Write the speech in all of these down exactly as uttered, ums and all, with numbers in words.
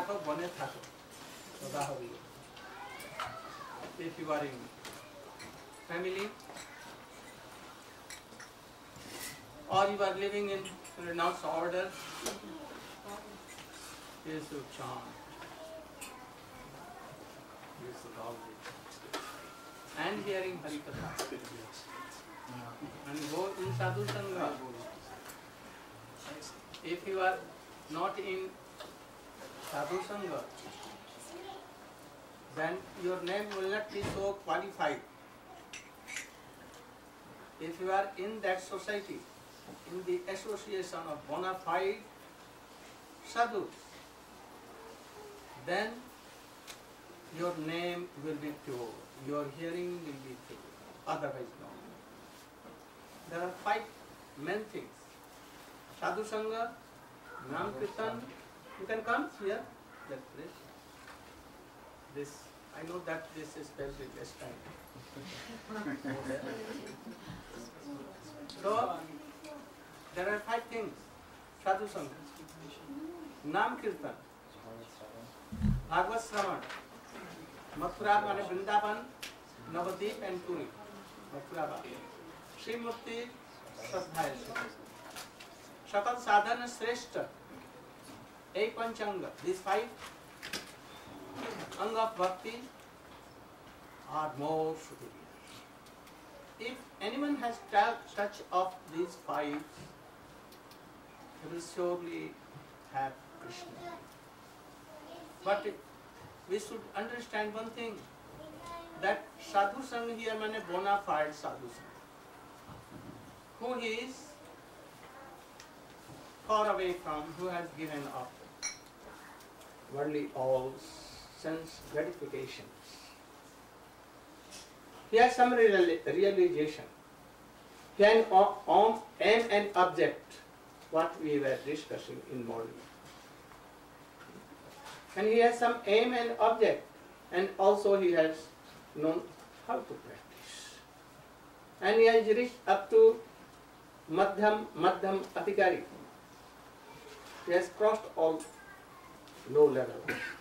থাকো বনে থাকো স্বাভাবিক if you are in family or you are living in renounced order, you should chant, you should always and hearing Harikatha and go in sadhu sangha. If you are not in sadhu sangha, then your name will not be so qualified. If you are in that society, in the association of bona fide sadhus, then your name will be pure, your hearing will be pure, otherwise no. There are five main things: sadhu sangha, nam kirtan. You can come here, let's please. This, I know that this is very less time. So, there are five things. Sadhu Sangha, Nam Kirtan, Bhagavad Shravan, Mathura mane Vrindavan, Navadip and Puri, Mathura Sri Murti Sadhaya Shakal Sadhana Shrestha, eight Panchanga, these five Anga of Bhakti are more superior. If anyone has touch of these five, he will surely have Krishna. But we should understand one thing, that sadhu sangha here means bona fide sadhu sangha, who is far away from, who has given up worldly all sense gratifications. He has some realization. He can aim and object, what we were discussing in morning. And he has some aim and object, and also he has known how to practice. And he has reached up to Madhyam, Madhyam Adhikari. He has crossed all low level.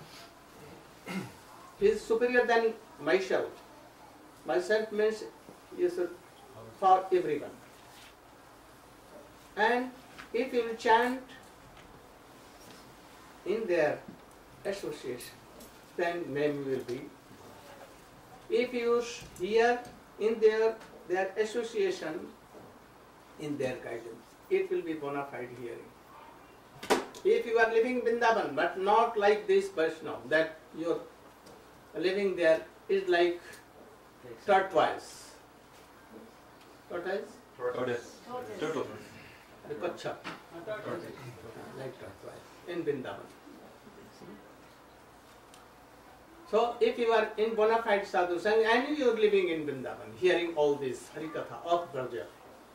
He is superior than myself. Myself means he is for everyone. And if you will chant in their association, then name will be. If you hear in their their association, in their guidance, it will be bona fide hearing. If you are living Vrindavan, but not like this Vaishnava, that your living there is like tortoise. Tortoise? Tortoise. Turtle. The Kachcha. Like tortoise in Vrindavan. So if you are in bona fide sadhu sangha and you are living in Vrindavan, hearing all this Harikatha of Braja,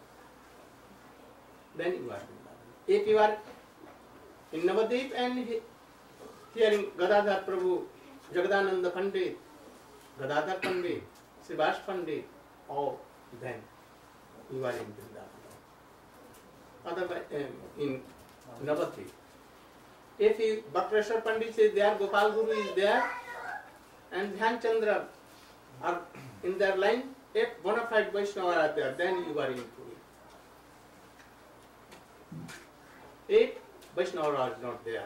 then you are Vrindavan. If you are in Navadip and he, hearing Gadadhar Prabhu, Jagadananda Pandit, Gadadhar Pandit, Srivas Pandit, all then you are in Vrindavan. Otherwise, um, in Navadip. If you, Bhakreshwar Pandit is there, Gopal Guru is there, and Dhyan Chandra are in their line, if bona fide Vaishnava are there, then you are in Puri. If Vaishnava is not there,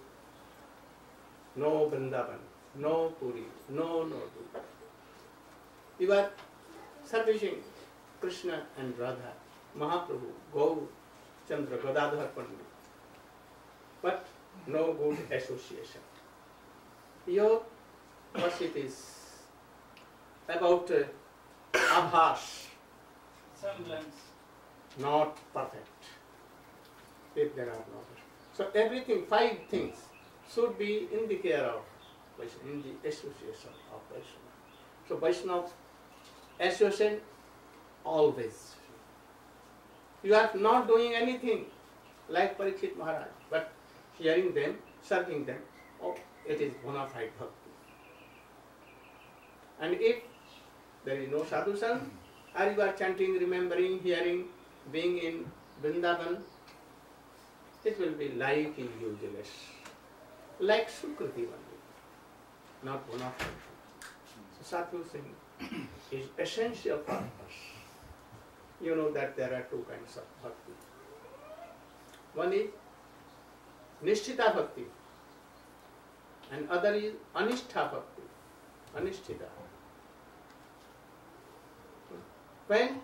no Vrindavan, no Puri, no Nodhu. You are servicing Krishna and Radha, Mahaprabhu, Gaur, Chandra, Gadadhar Pandit, but no good association. Your worship is about uh, abhas, semblance, not perfect. If there are no. So everything, five things should be in the care of Vaishnava, in the association of Vaishnava. So Vaishnava association always. You are not doing anything like Parikshit Maharaj, but hearing them, serving them, oh, it is bona fide bhakti. And if there is no sadhu sangha, or you are chanting, remembering, hearing, being in Vrindavan, it will be like useless. like Sukriti only, not Bonafide. So Sadhu Singh is essential for us. You know that there are two kinds of bhakti. One is Nishtita Bhakti and other is Anishtha Bhakti. Anishtita. When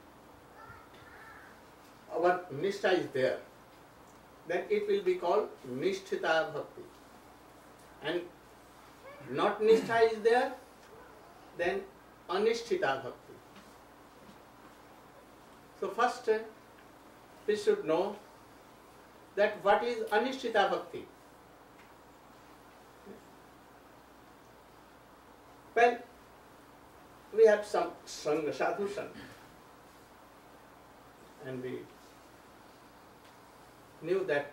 our Nishtha is there, then it will be called Nishtita Bhakti. And not Nishtha is there, then Anishtita Bhakti. So first uh, we should know that what is Anishtita Bhakti. When we have some Sangha, Sadhu Sangha, and we knew that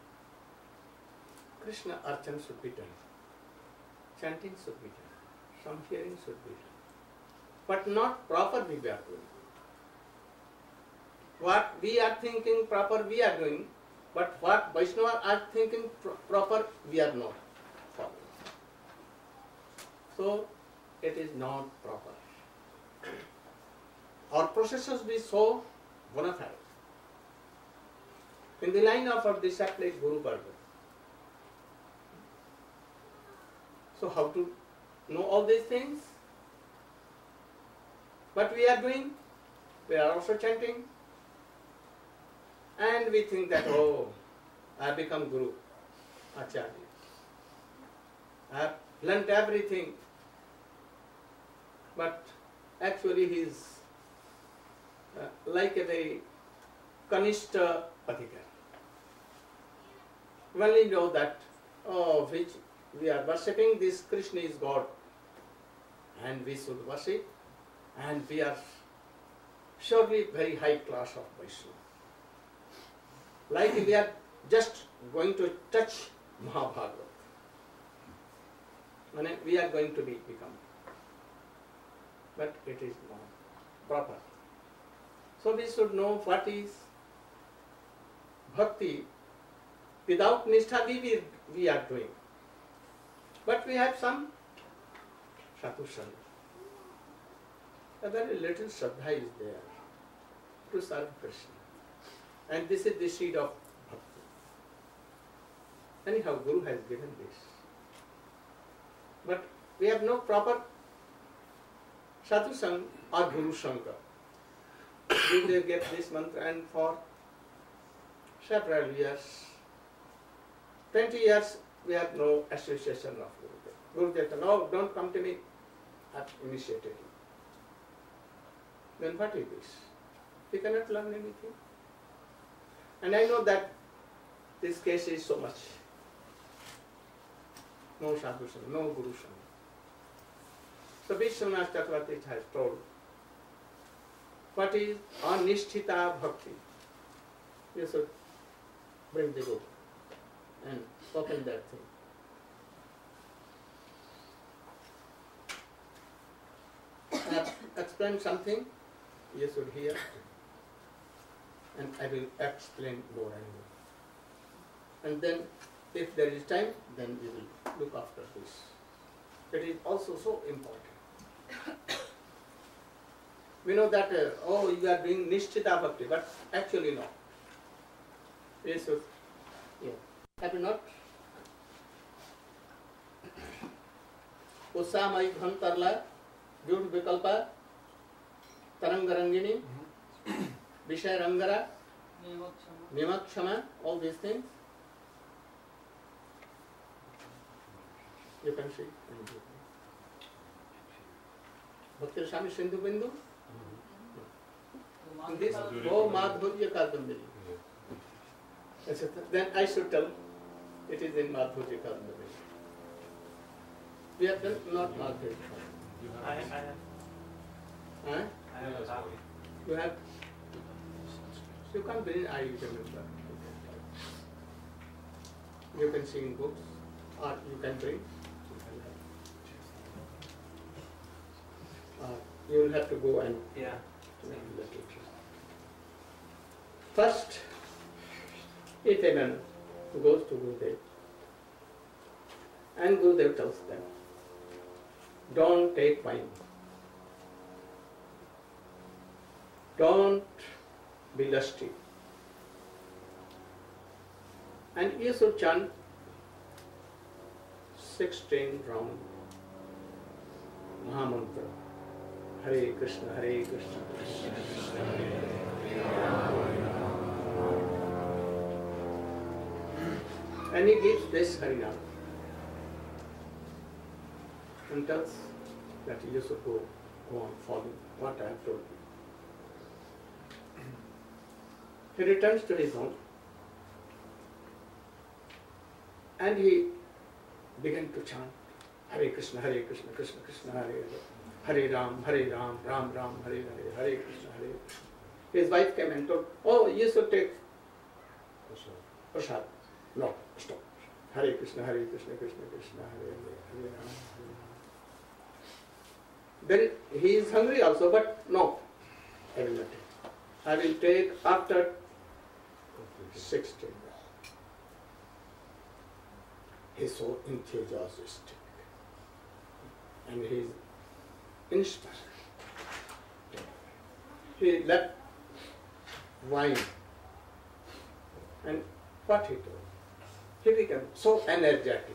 Krishna Archan should be done, chanting should be done, some hearing should be done, but not proper we are doing. What we are thinking proper we are doing, but what Vaishnava are thinking pro- proper we are not following. So it is not proper. Our processes be so bona fide. In the line of our disciple Guru Bhargava. So how to know all these things? But we are doing, we are also chanting, and we think that, oh, I have become Guru, Acharya. I have learnt everything, but actually he is uh, like a very Kanishta Pathika. We only know that, oh, which we are worshipping, this Krishna is God, and we should worship, and we are surely very high class of Vaishnava. Like we are just going to touch Mahabharata. I mean, we are going to be become. But it is not proper. So we should know what is bhakti. Without nishtha we, we are doing. But we have some sadhu sangha. A very little shraddha is there to serve Krishna. And this is the seed of bhakti. Anyhow, Guru has given this. But we have no proper sadhu sangha or Guru sangha. Gurudev gave this mantra, and for several years, twenty years, we have no association of Gurudev. Gurudev said, no, don't come to me. I have initiated you. Then what is this? We cannot learn anything. And I know that this case is so much. No sadhu sangha, no Guru sangha. So Vishwanath Chakravarti has told what is Anishtita Bhakti. You should bring the book and open that thing. I have explained something, you should hear, and I will explain more and more. And then, if there is time, then we will look after this. It is also so important. We know that, uh, oh, you are doing Nishtita Bhakti, but actually no. We should, yeah. Have you not? Usamai Bhantarla, Vyud Vikalpa, Tarangarangini, Vishaya Rangara, Nimakshama, all these things. You can see. Bhakti Swami Sindhu Bindu. This, oh, Madhurya Kadambari. Then I should tell it is in Madhurya Kadambari. We have done not Madhurya. I, I have. Huh? I have a copy. You have? You can't bring, I remember. You can sing books, or you can bring. Uh, you will have to go and Yeah. first, if a man goes to Gurudev, And Gurudev tells them, don't take wine. Don't be lusty. And you should chant sixteen round Mahamantra. Hare Krishna, Hare Krishna, Krishna Krishna, Hare Hare. And he gives this Harinam and tells that you should go, go on following what I have told you. He returns to his home and he began to chant Hare Krishna, Hare Krishna, Krishna Krishna, Hare Hare, Hare Ram, Hare Ram, Ram Ram, Hare Hare, Hare Krishna, Hare Krishna. His wife came and told, oh, you should take prasad. No, stop. Hare Krishna, Hare Krishna, Krishna Krishna, Hare Hare, Hare Ram, Hare Ram. Then he is hungry also, but no, I will not take. I will take after sixteen. He is so enthusiastic and he is inspired. He left wine and what he told? He became so energetic.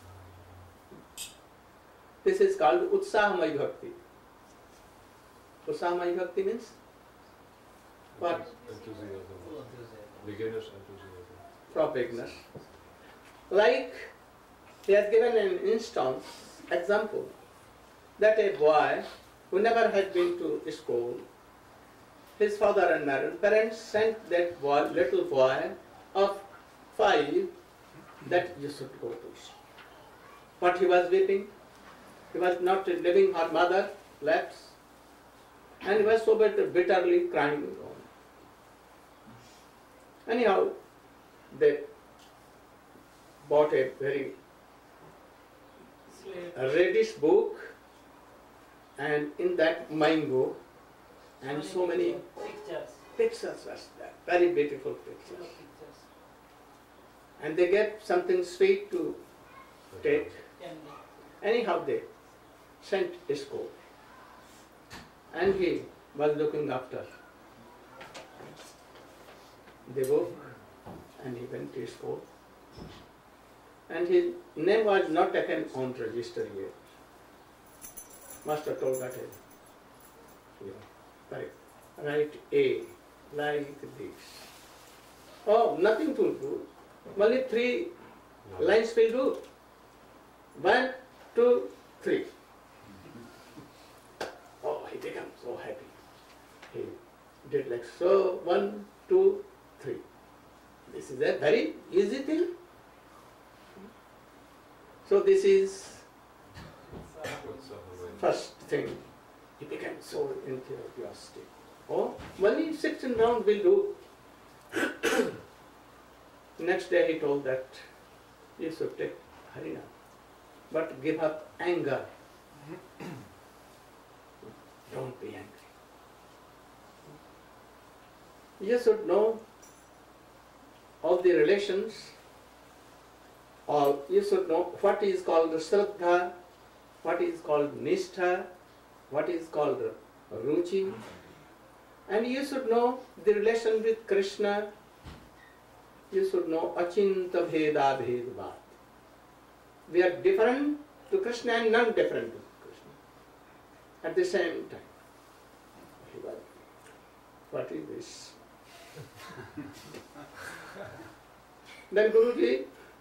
This is called Utsahamay Bhakti. Utsahamay Bhakti means what? Enthusiasm. Beginner's enthusiasm. For beginners. Like he has given an instance, example, that a boy who never had been to school, his father and mother, parents sent that boy, little boy of five, that you should go to school. But he was weeping. He was not living her mother left, and he was so bit- bitterly crying. Anyhow, they bought a very reddish book, and in that mango, and so many pictures. pictures was there, very beautiful pictures. And they get something sweet to take. Anyhow, they sent his school. And he was looking after the book, and he went to school. And his name was not taken on register yet. Master told that, you know, right, write A, like this. Oh, nothing to do. Only three lines will do. One, two, three. Oh, he became so happy. He did like so, one, two, three. This is a very easy thing. So this is first thing. He became so enthusiastic. Oh, only sixteen rounds will do. Next day he told that you should take Harinam, but give up anger. Don't be angry. You should know all the relations, or you should know what is called Shraddha, what is called Nishtha, what is called Ruchi, and you should know the relation with Krishna. You should know Achinta Bheda Bhedvat. We are different to Krishna and non-different to Krishna at the same time. He was, what is this? Then Guruji,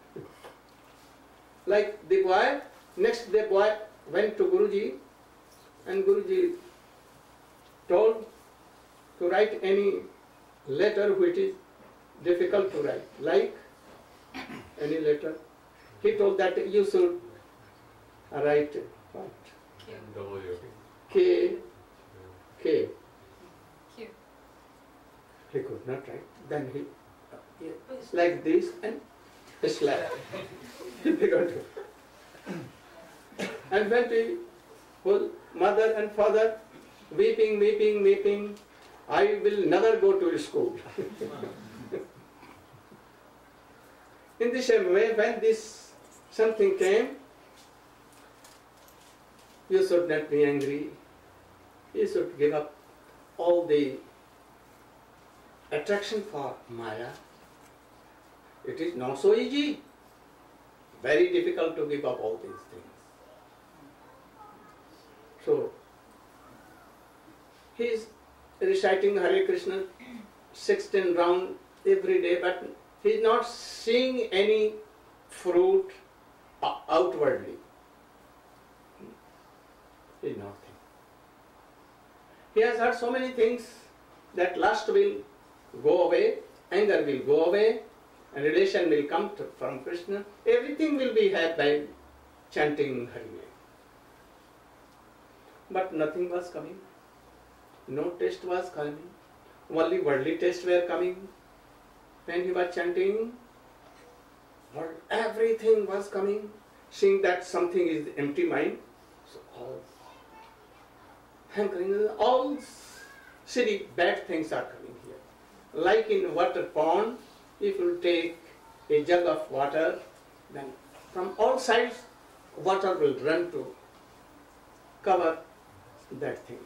like the boy, next the boy went to Guruji, and Guruji told to write any letter which is difficult to write, like any letter. He told that you should write what? W. K, K. Q. He could not write. Then he, uh, yeah, like this and slap. He began to. And when the whole mother and father weeping, weeping, weeping, I will never go to school. In the same way, when this something came, You should not be angry. You should give up all the attraction for Maya. It is not so easy. Very difficult to give up all these things. So, he is reciting Hare Krishna sixteen round every day, but he is not seeing any fruit outwardly. He is not thinking. He has heard so many things that lust will go away, anger will go away, and relation will come to, from Krishna. Everything will be had by chanting Hari name. But nothing was coming. No taste was coming. Only worldly tastes were coming. When he was chanting, everything was coming. Seeing that something is empty mind, so all hankering, all silly bad things are coming here. Like in water pond, if you take a jug of water, then from all sides water will run to cover that thing.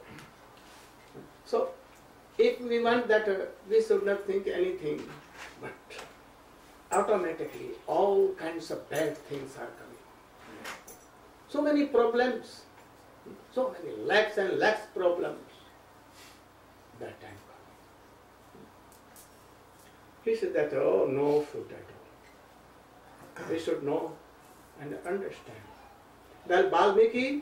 So, if we want that, uh, we should not think anything, but automatically all kinds of bad things are coming. So many problems, so many lakhs and lakhs problems that time coming. He said that, oh, no fruit at all. We should know and understand. Well, Valmiki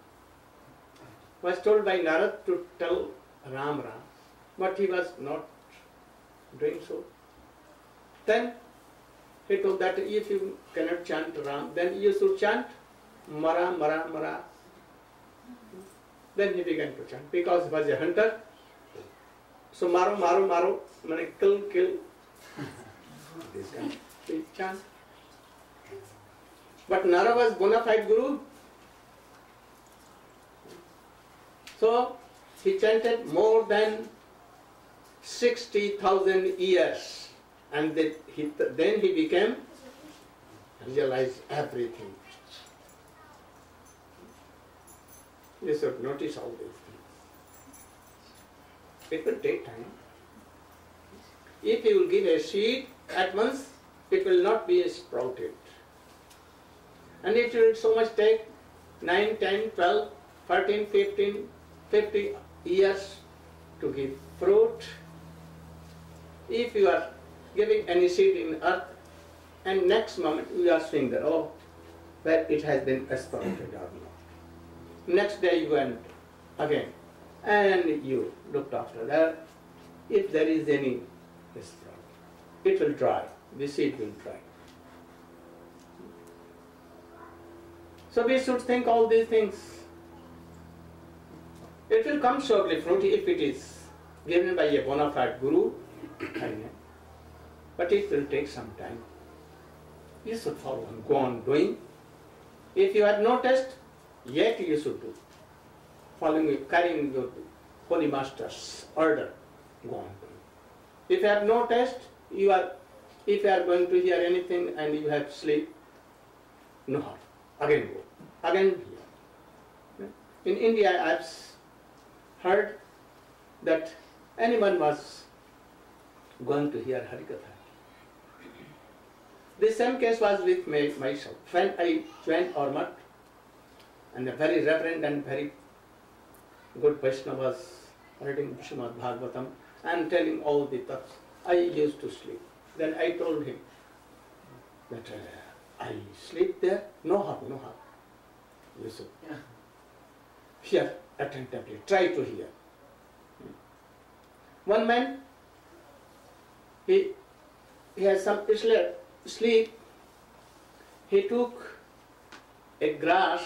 was told by Narad to tell Ram Ram, but he was not doing so. Then he told that if you cannot chant Ram, then you should chant Mara, Mara, Mara. Then he began to chant because he was a hunter. So Maro, Maro, Maro, meaning kill, kill. This kind of chant. But Nara was bona fide Guru. So he chanted more than sixty thousand years, and then he, then he became, realized everything. You should notice all these things. It will take time. If you will give a seed at once, it will not be sprouted. And it will so much take nine, ten, twelve, thirteen, fifteen, fifty years to give fruit. If you are giving any seed in earth, and next moment you are seeing that, oh, that it has been sprouted or not. Next day you went again, and you looked after that. If there is any sprout, it will dry, the seed will dry. So we should think all these things. It will come surely fruit if it is given by a bona fide Guru, but it will take some time. You should follow on, go on doing. If you have no test, yet you should do. Following, carrying your Holy Master's order, go on doing. If you have no test, you are, if you are going to hear anything and you have sleep, no harm. Again go. Again hear. In India, I have heard that anyone was going to hear Harikatha. The same case was with me, myself. When I joined Ormat, and a very reverend and very good Vaishnava was reading Srimad Bhagavatam and telling all the thoughts, I used to sleep. Then I told him that uh, I sleep there, no harm, no harm. You should hear attentively, try to hear. One man, he, he has some sleep, he took a grass,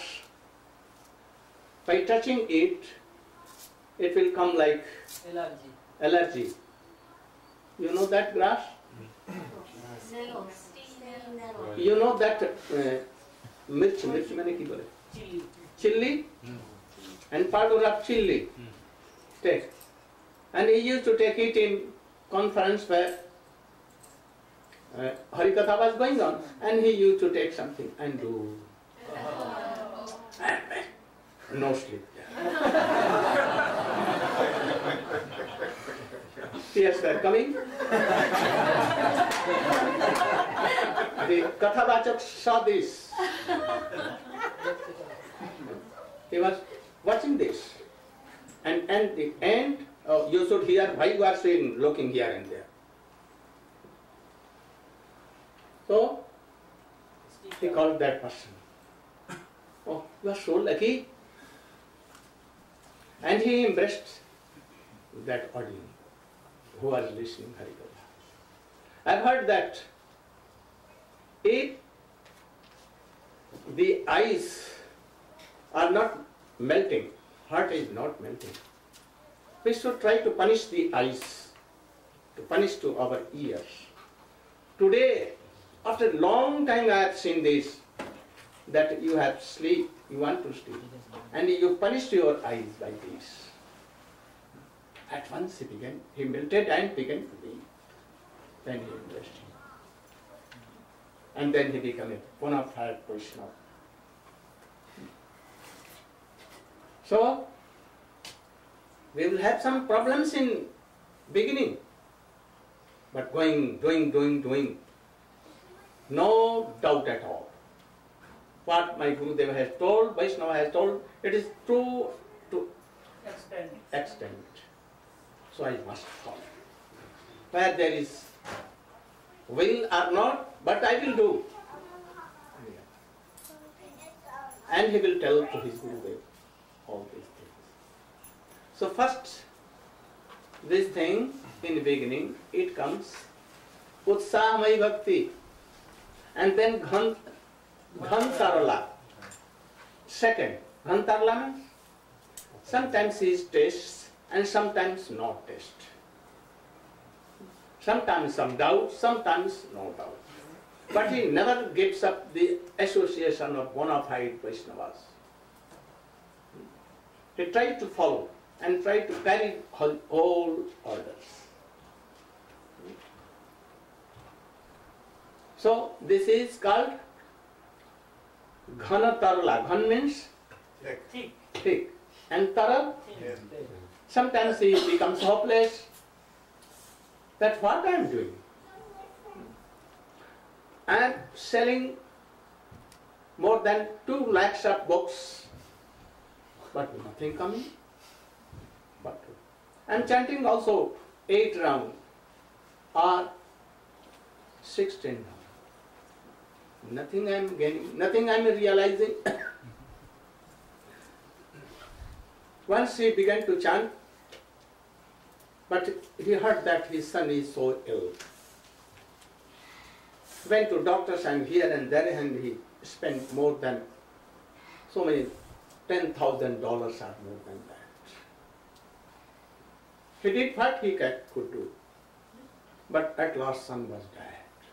by touching it, it will come like Allergy. allergy. You know that grass? You know that uh, mirch, mirch mane ki bole? Chili. Chilli and powder of chilli. Take. And he used to take it in conference where uh, Harikatha was going on, and he used to take something and do. And no sleep. Tears were coming. The Kathavachak saw this. He was watching this. And at the end, oh, you should hear why you are saying, looking here and there. So, he called that person. Oh, you are so lucky. And he embraced that audience who was listening Harikatha. I've heard that if the eyes are not melting, heart is not melting, we should try to punish the eyes, to punish to our ears. Today, after a long time I have seen this, that you have sleep, you want to sleep, and you punished your eyes by this. At once he began, he melted and began to weep. Then he embraced him. And then he became a bona fide Vaishnava. So, we will have some problems in beginning, but going, doing, doing, doing, no doubt at all. What my Gurudeva has told, Vaishnava has told, it is true to Extend. extent. So I must follow. Where there is will or not, but I will do. And he will tell to his Gurudev all these things. So first, this thing in the beginning, it comes Utsahamai Bhakti, and then Ghan, Ghantarala. Second, Ghantarala means sometimes he is tastes and sometimes not taste. Sometimes some doubt, sometimes no doubt. But he never gives up the association of bona fide Vaishnavas. He tried to follow and tried to carry all orders. So this is called Ghana Tarla. Ghan means Thick. thick. And Tara, Yes. sometimes he becomes hopeless. That's what I am doing. I am selling more than two lakhs of books, but nothing coming. But I am chanting also eight rounds or sixteen rounds. Nothing I am gaining, nothing I am realizing. Once he began to chant, but he heard that his son is so ill. Went to doctors and here and there, and he spent more than so many, ten thousand dollars or more than that. He did what he could do, but at last son was dead.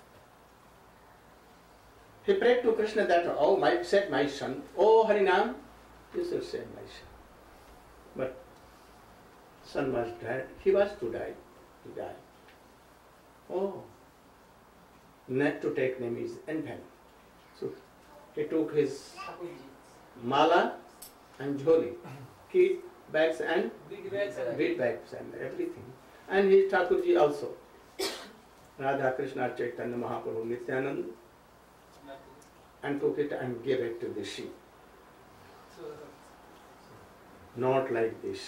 He prayed to Krishna that, oh, my, said my son, oh Harinam, you should say my son. But son was dead, he was to die, he died. Oh, not to take name is infant. So he took his mala and jholi, kit bags and wheat bags and everything. And his Thakurji also, Radha Krishna Chaitanya Mahaprabhu Nityanand, and took it and gave it to the sheep. Not like this.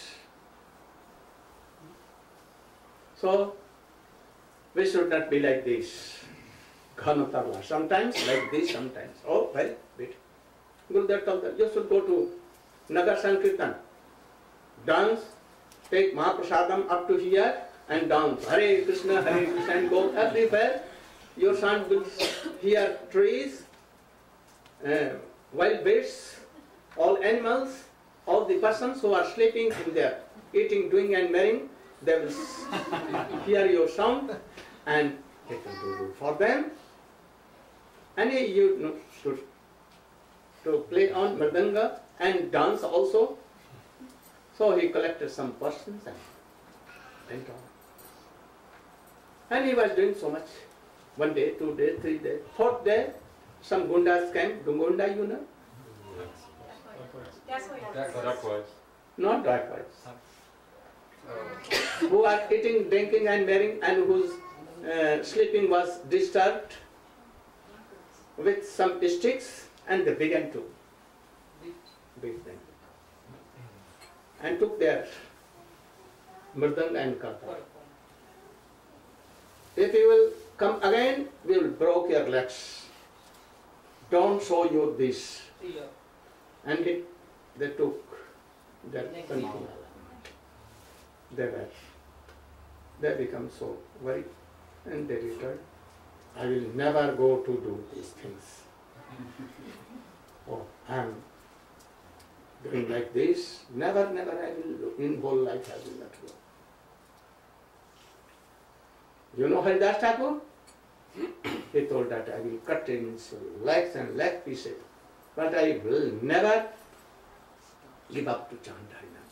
So, we should not be like this. Ghanatarla. Sometimes like this, sometimes. Oh, very bit. Gurudev told them, you should go to Nagar Sankirtan. Dance, take Mahaprasadam up to here and dance. Hare Krishna, Hare Krishna, and go everywhere. Your son will hear trees, uh, wild beasts, all animals, all the persons who are sleeping in there, eating, doing and marrying, they will hear your sound and it will do good for them. And you know, should to play on mridanga and dance also. So he collected some persons and went on. And he was doing so much. One day, two days, three days. Fourth day, some gundas came. Gunda, you know? Duckways. Not likewise. Who are eating, drinking and marrying, and whose uh, sleeping was disturbed with some sticks, and they began to beat them. And took their mridang and karta. If you will come again, we will break your legs. Don't show you this. And it, they took their country. They were. They become so worried, and they returned. I will never go to do these things. Oh, I am doing like this. Never, never I will do. In whole life I will not go. You know Haridas Thakur? He told that I will cut in legs and leg pieces, but I will never give up to chant Harinam.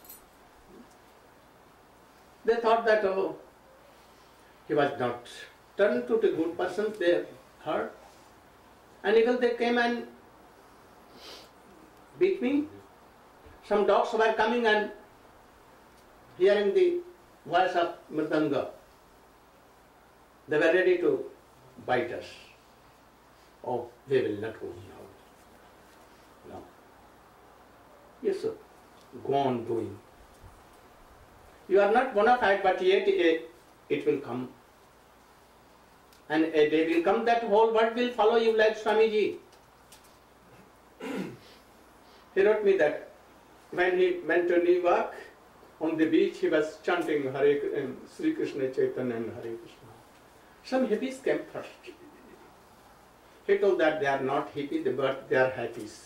They thought that, oh, he was not turned to the good persons they heard, and even they came and beat me. Some dogs were coming and hearing the voice of Mridanga. They were ready to bite us. Oh, they will not go now. No. Yes, sir. Go on doing. You are not bona fide, but yet it, it will come. And a day will come that whole world will follow you like Swamiji. He wrote me that when he went to New York, on the beach he was chanting Hare um, Sri Krishna Chaitanya and Hare Krishna. Some hippies came first. He told that they are not hippie, but they are happies.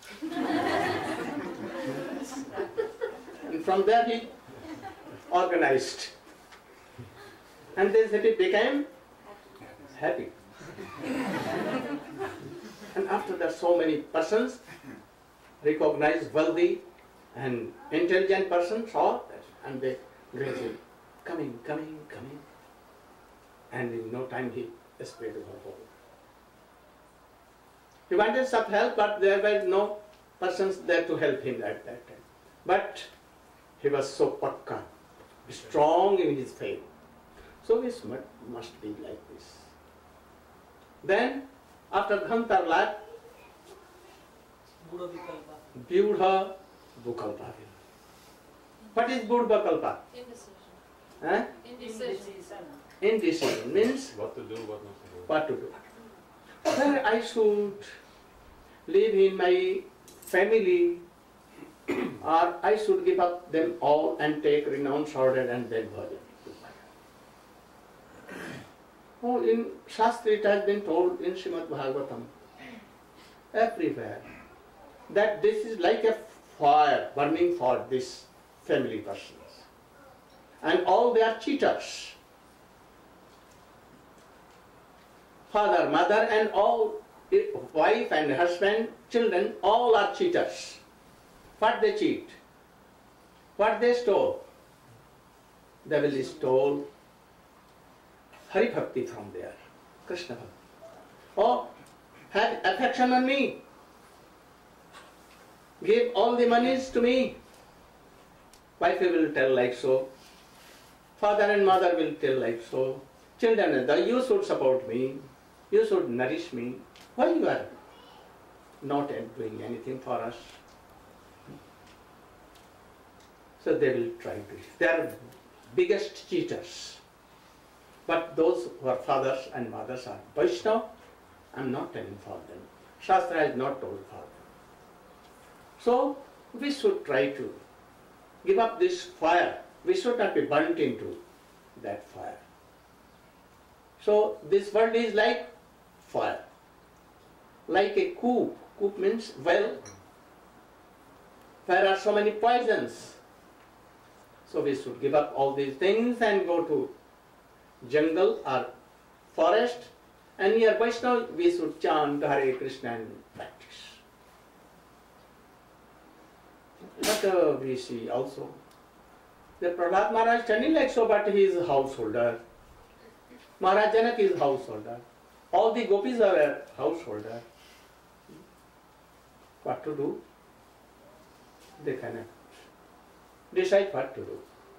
And from there he organized. And this hippie became happy. And after that, so many persons, recognized wealthy and intelligent persons, saw that, and they gradually coming, coming, coming. And in no time he spread over whole. He wanted some help, but there were no persons there to help him at that time. But he was so pakka, strong in his faith. So we must be like this. Then, after Ghantar life, Byudha Vikalpa. What is Byudha Vikalpa? Indecision. Huh? Indecision. Indecision means What to do, what not to do. what to do. Whether I should live in my family or I should give up them all and take renounce order and then bhajan. Oh, in Shastra it has been told in Srimad Bhagavatam, everywhere, that this is like a fire burning for these family persons. And all they are cheaters. Father, mother and all, wife and husband, children, all are cheaters. What they cheat? What they stole? They will stole Hari Bhakti from there, Krishna Bhakti. Oh, have affection on me. Give all the monies to me. Wife will tell like so. Father and mother will tell like so. Children, you should support me. You should nourish me. Why you are not doing anything for us? So they will try to. They are biggest cheaters. But those who are fathers and mothers are Vaishnava, I am not telling for them. Shastra has not told for them. So we should try to give up this fire. We should not be burnt into that fire. So this world is like fire. Like a coop. Coop means well. There are so many poisons. So we should give up all these things and go to jungle or forest, and near Vaishnava we should chant Hare Krishna and practice. But uh, we see also that Prahlad Maharaj standing like so, but he is a householder. Maharaj Janak is householder. All the gopis are a householder. What to do? they cannot decide what to do.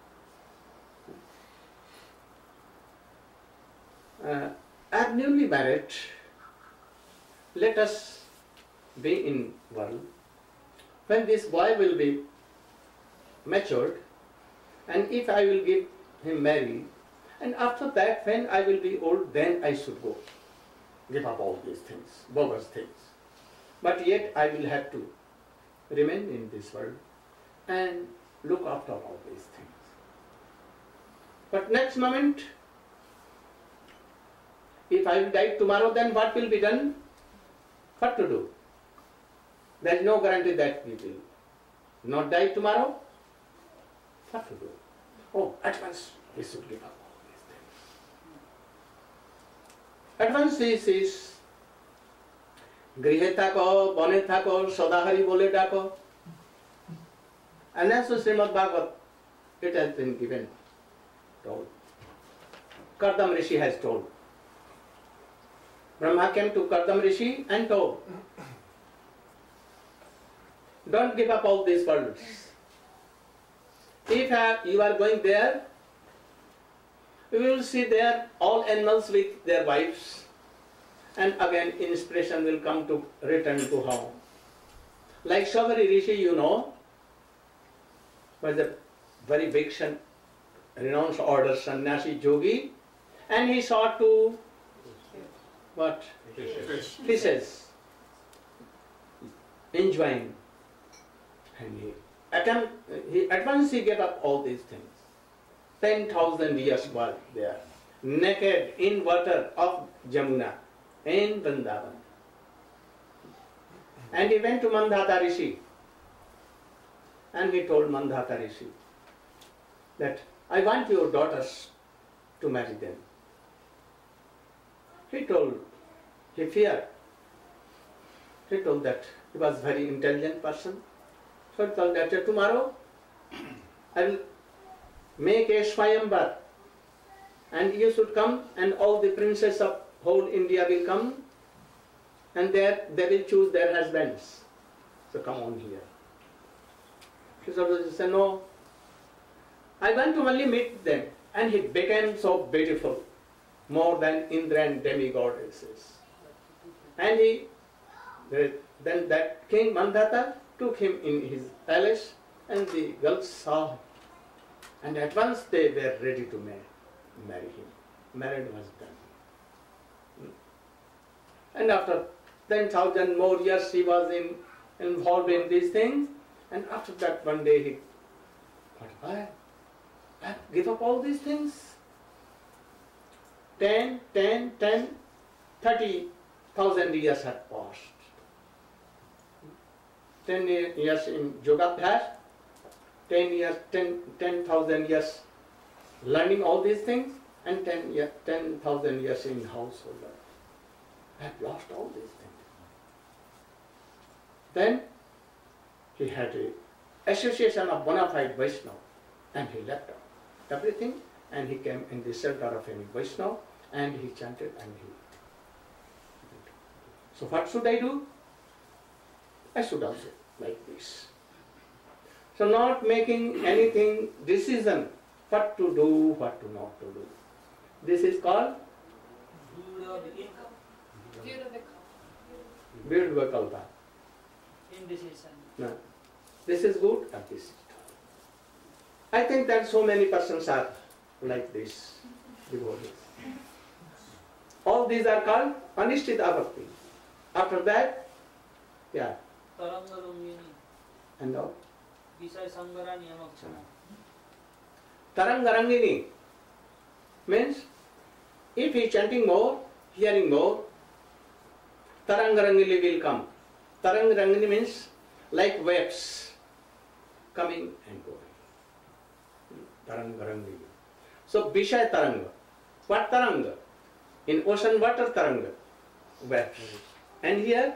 Uh, as newly married, let us be in world. When this boy will be matured, and if I will give him marry, and after that, when I will be old, then I should go. Give up all these things, bogus things. But yet I will have to remain in this world and look after all these things. But next moment, if I will die tomorrow, then what will be done? What to do? There is no guarantee that we will not die tomorrow. What to do? Oh, at once we should give up all these things. At once this is Grihe thako, bone thako, Sadahari bole dako. And that's the Srimad Bhagavat. It has been given, told. Kardam Rishi has told. Brahma came to Kardam Rishi and told, don't give up all these worlds. If uh, you are going there, you will see there all animals with their wives, and again inspiration will come to return to home. Like Saubhari Rishi, you know, was a very big san- renounced order sannyasi yogi, and he sought to what? Fishes. Fishes. Enjoying. And he, attempt, he at once he gave up all these things. Ten thousand years was there, naked in water of Jamuna, in Vrindavan. And he went to Mandhata Rishi, and he told Mandhata Rishi that I want your daughters to marry them. He told, he feared. He told that he was a very intelligent person. So he told that tomorrow I will make a Swayamvar, and you should come, and all the princes of whole India will come, and there they will choose their husbands. So come on here. He said, no, I want to only meet them. And he became so beautiful, more than Indra and demigoddesses. And he, then that King Mandhata took him in his palace, and the girls saw him. And at once they were ready to marry, marry him. Marriage was done. And after ten thousand more years he was in, involved in these things. And after that one day he thought, why? I give up all these things. Ten, ten, ten, thirty thousand years had passed. Ten years in Yogaabhyas, ten years, ten, ten thousand years learning all these things, and ten, year, ten thousand years in household life. I have lost all these things. Then he had a association of bona fide Vaishnava, and he left everything, and he came in the shelter of any Vaishnava, and he chanted, and he. So what should I do? I should also like this. So not making anything decision, what to do, what to not to do. This is called Virudvakalpa. Indecision. No. This is good and this is bad. I think that so many persons are like this, devotees. All these are called Anishtita Bhakti. After that, yeah, Taranga Lumini. and all. Visay Sangara Niyamakshana. Tarangarangini means if he is chanting more, hearing more, Tarangarangini will come. Tarangarangini means like waves coming and going. Tarangarangini. So Vishay Taranga. What Taranga? In ocean water Taranga. Waves. And here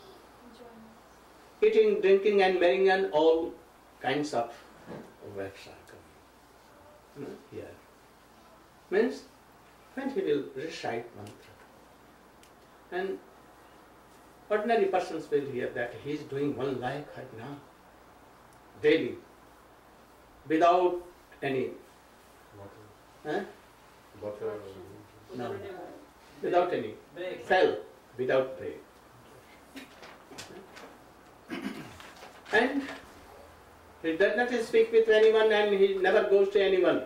eating, drinking and marrying and all kinds of waves are coming. Here. Means when he will recite mantra. And ordinary persons will hear that he is doing one like Harna. daily, without any, Water. eh? Water. No, without any, Break. fell without break. And he does not speak with anyone and he never goes to anyone.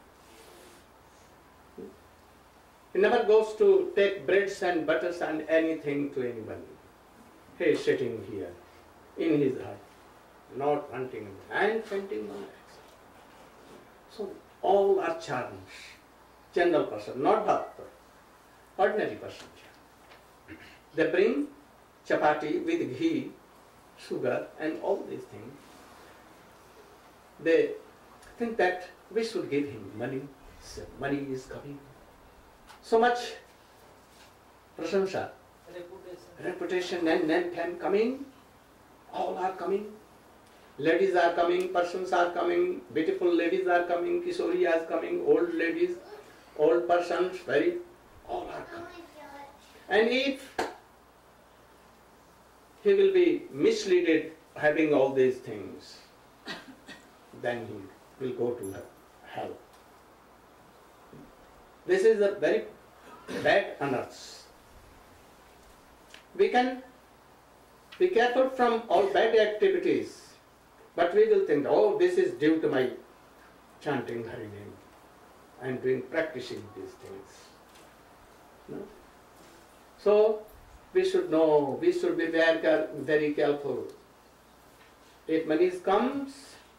He never goes to take breads and butters and anything to anyone. He is sitting here in his heart, not wanting and fainting on legs. So all are charms. General person, not bhakta, ordinary person. They bring chapati with ghee, sugar and all these things. They think that we should give him money. So money is coming. So much prasamsa, Reputation. reputation and name fame coming. All are coming. Ladies are coming, persons are coming, beautiful ladies are coming, Kishori are coming, old ladies, old persons, very, all are coming. And if he will be misleaded having all these things, then he will go to hell. This is a very bad unearths. We can be careful from all bad activities, but we will think, oh, this is due to my chanting Hari name and doing, practicing these things. No? So, we should know, we should be very, care- very careful. If money comes,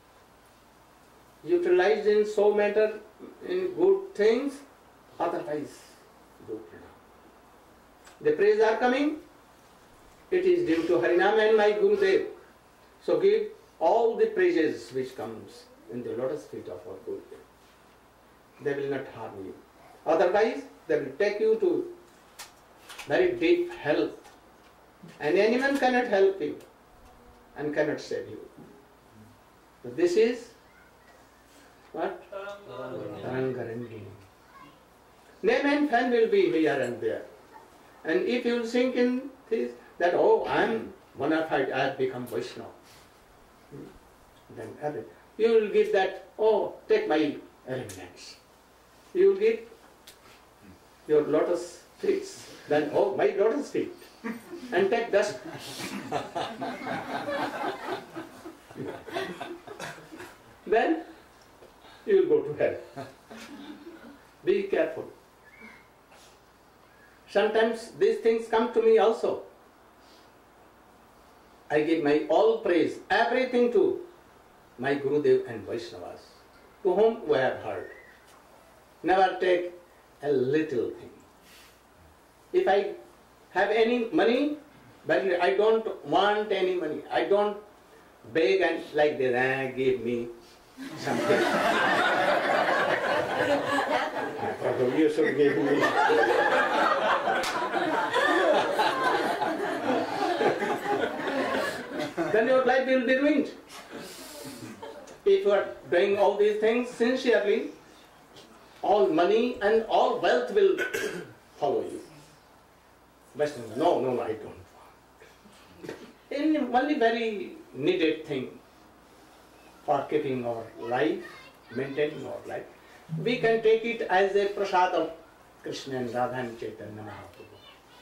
utilized in so matter, in good things, otherwise, do pranam. The praise are coming, it is due to Harinam and my Gurudev. So give all the praises which comes in the lotus feet of our Gurudev. They will not harm you. Otherwise, they will take you to very deep hell. And anyone cannot help you and cannot save you. So this is what? Tarangarangini. Name and fame will be here and there. And if you think in this, that, oh, I am bona fide, I have become Vaishnava. Then every, you will give that, oh, take my elements. You will give your lotus feet. Then, oh, my lotus feet. And take dust. Then you will go to hell. Be careful. Sometimes these things come to me also. I give my all praise, everything to my Gurudev and Vaishnavas, to whom we have heard. Never take a little thing. If I have any money, but I don't want any money. I don't beg and like this, ah, give me something. You should give me. Then your life will be ruined. If you are doing all these things sincerely, all money and all wealth will follow you. But no, no, I don't want. In only very needed thing for keeping our life, maintaining our life, we can take it as a prasad of Krishna and Radha and Chaitanya Mahaprabhu.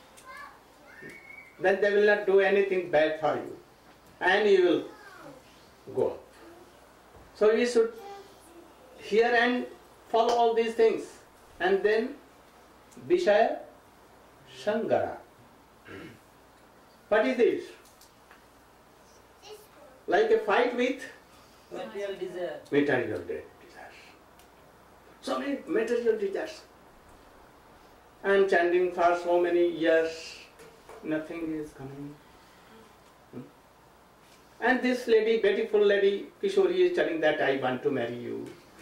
Then they will not do anything bad for you. And you will go up. So we should hear and follow all these things. And then Vishaya Sangara. What is this? Like a fight with Material desire. material desires. So many material desires. I am chanting for so many years, nothing is coming. And this lady, beautiful lady, Kishori, is telling that I want to marry you.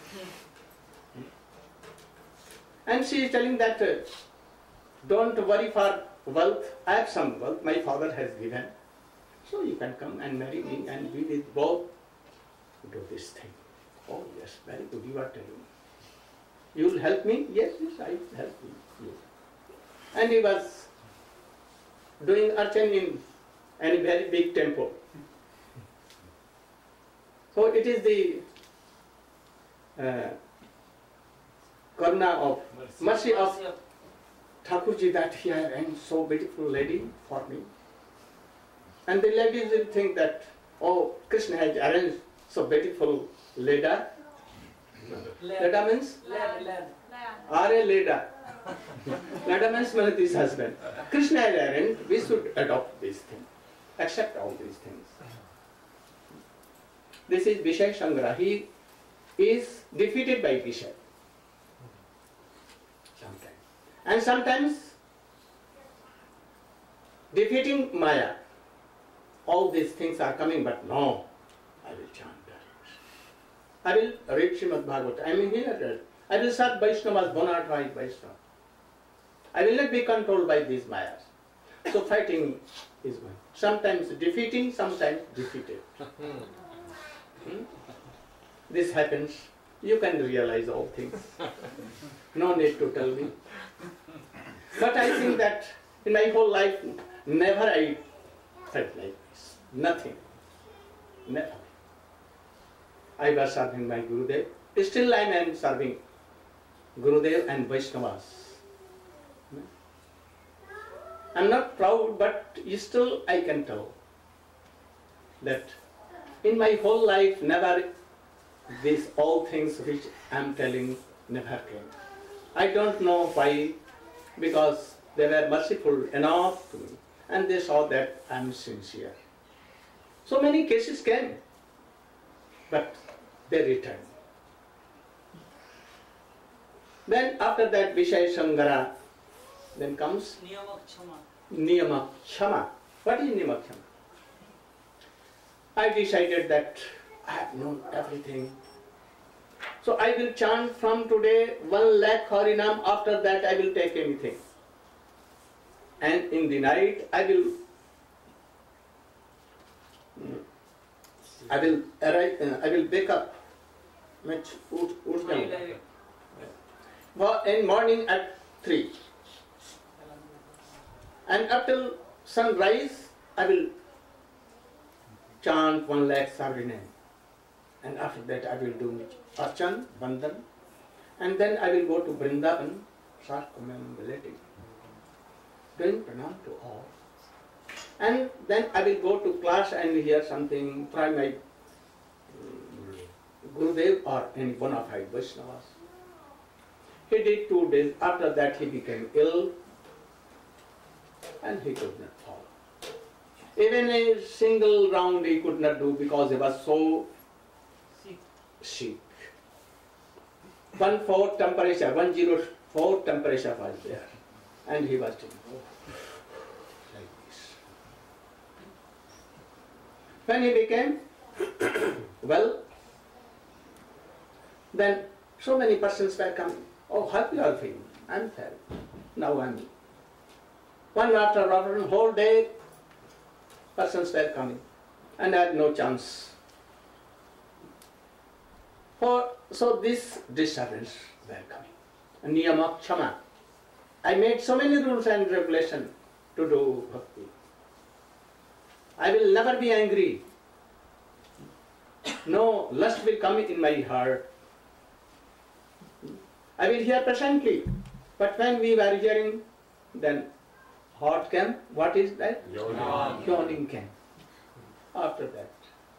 And she is telling that uh, don't worry for wealth. I have some wealth my father has given. So you can come and marry me and we will both do this thing. Oh yes, very good, you are telling me. You will help me? Yes, yes, I will help you. And he was doing archan in a very big temple. So it is the uh, karuna of mercy of Thakurji that he had arranged so beautiful lady for me. And the ladies will think that, oh, Krishna has arranged so beautiful leda. Leda means? Lad, lad. Are leda. Leda means Malati's husband. Krishna has arranged, we should adopt this thing, accept all these things. This is Vishaya Sangra. He is defeated by Vishaya. Sometimes. And sometimes defeating Maya. All these things are coming, but no, I will chant Hare Krishna. I will read Srimad Bhagavatam. I am here. I will serve Vaishnavas, bona fide Vaishnava. I will not be controlled by these Mayas. So fighting is going. Sometimes defeating, sometimes defeated. Hmm? This happens. You can realize all things. No need to tell me. But I think that in my whole life, never I felt like this. Nothing. Never. I was serving my Gurudev. Still I am serving Gurudev and Vaishnavas. I am not proud, but still I can tell that in my whole life never these all things which I am telling never came. I don't know why, because they were merciful enough to me and they saw that I am sincere. So many cases came, but they returned. Then after that Vishaya Sangara, then comes Niyama Kshama. Niyama Kshama. What is Niyama Kshama? I decided that I have known everything. So I will chant from today one lakh Harinam, after that I will take anything. And in the night I will I will arrive, uh, I will wake up much in morning at three. And up till sunrise I will chant one lakh Harinam. And after that I will do Archan, Vandan, and then I will go to Vrindavan, circumambulating, doing pranam to all. And then I will go to class and hear something from my um, Gurudev or any bona fide Vaishnavas. He did two days. After that he became ill and he could not follow. Even a single round he could not do because he was so sick. One four temperature, one zero four temperature was there, and he was doing oh, like this. When he became well, then so many persons were coming. Oh, how you are feeling? I'm fine. Now I'm. One after another, whole day, persons were coming, and I had no chance. For, so this disturbance were coming. Niyama Kshama. I made so many rules and regulations to do bhakti. I will never be angry. No lust will come in my heart. I will hear patiently. But when we were hearing, then heart came. What is that? Yawning. Yawning came. After that,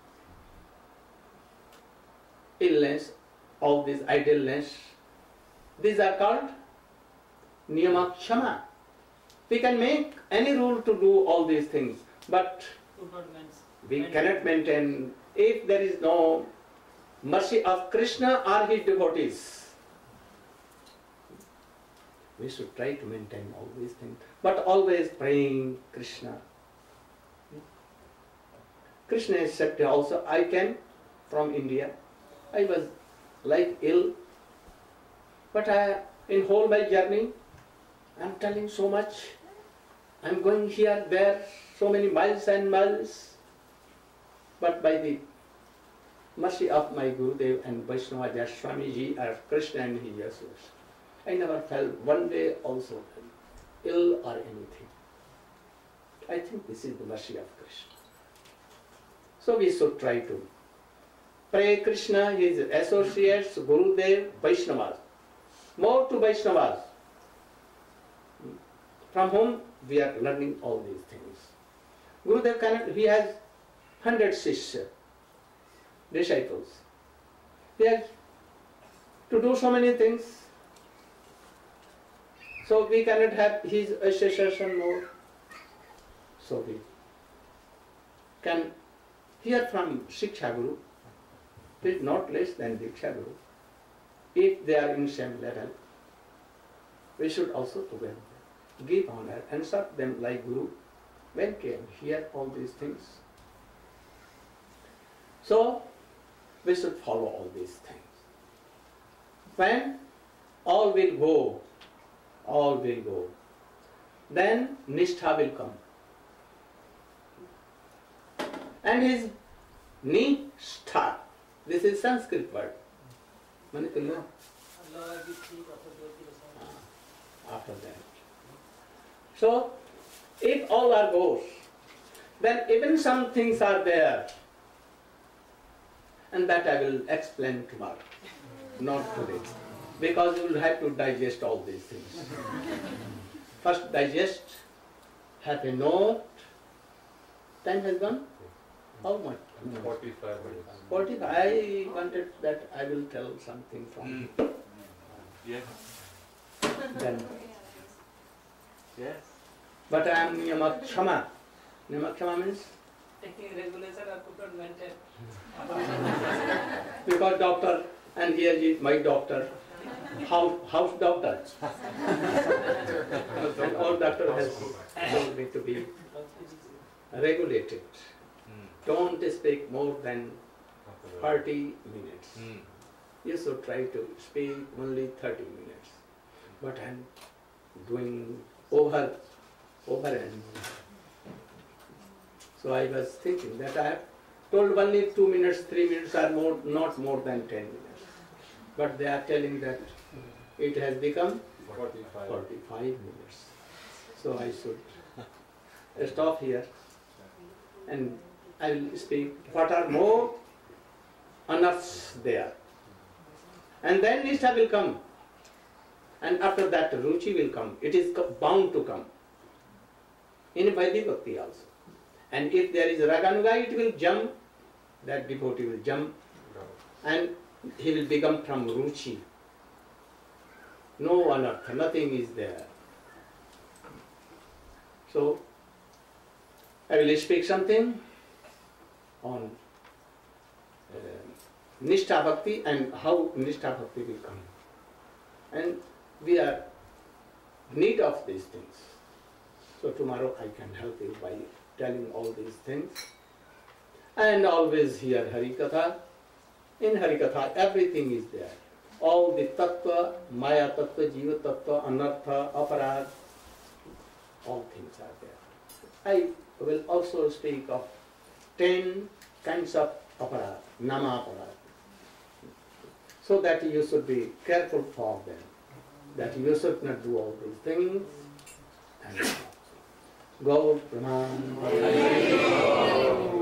illness, all this idleness, these are called Niyama Kshama. We can make any rule to do all these things, but we cannot maintain if there is no mercy of Krishna or his devotees. We should try to maintain all these things, but always praying Krishna. Krishna is said also, I came from India. I was like ill, but I, in whole my journey, I am telling so much. I am going here, there, so many miles and miles. But by the mercy of my Gurudev and Vaishnava Swamiji or Krishna and his Jesus, I never felt one day also ill or anything. I think this is the mercy of Krishna. So we should try to Pray Krishna, his associates, Gurudev, Vaishnavas. More to Vaishnavas, from whom we are learning all these things. Gurudev cannot, he has hundred shishya, disciples. He has to do so many things. So we cannot have his association more. So we can hear from Shiksha Guru, it is not less than Diksha Guru. If they are in same level, we should also to them give honor and serve them like Guru. When can hear all these things? So we should follow all these things. When all will go, all will go, then Nishtha will come. And his Nishtha, this is Sanskrit word. Mani to know? After that. So, if all are goes, then even some things are there, and that I will explain tomorrow, not today, because you will have to digest all these things. First digest, have a note. Time has gone? How much? Forty-five minutes. forty-five. I wanted that I will tell something from Mm. Yes. them. Yes. But I am Niyamakshama. Niyamakshama means Taking regulation I could not maintain. because doctor, and here is my doctor, house, house doctor. And all doctor has told me to be regulated. Mm. Don't speak more than thirty minutes. Mm. You should try to speak only thirty minutes. But I am doing over, over and so I was thinking that I have told only two minutes, three minutes are more, not more than ten minutes. But they are telling that it has become Forty-five. forty-five minutes. So I should stop here and I will speak what are more unearths there. And then Nishtha will come. And after that Ruchi will come. It is bound to come. In Vaidhi Bhakti also. And if there is Raganuga, it will jump. That devotee will jump. And he will become from Ruchi. No unearth, nothing is there. So, I will speak something on uh, Nishtha Bhakti and how Nishtha Bhakti will come. And we are in need of these things. So tomorrow I can help you by telling all these things. And always hear Harikatha. In Harikatha everything is there. All the Tattva, Maya Tattva, Jiva Tattva, Anartha, Aparad, all things are there. I will also speak of ten kinds of Aparad, Nama Aparad. So that you should be careful for them. That you should not do all these things. And Gaur Pranam.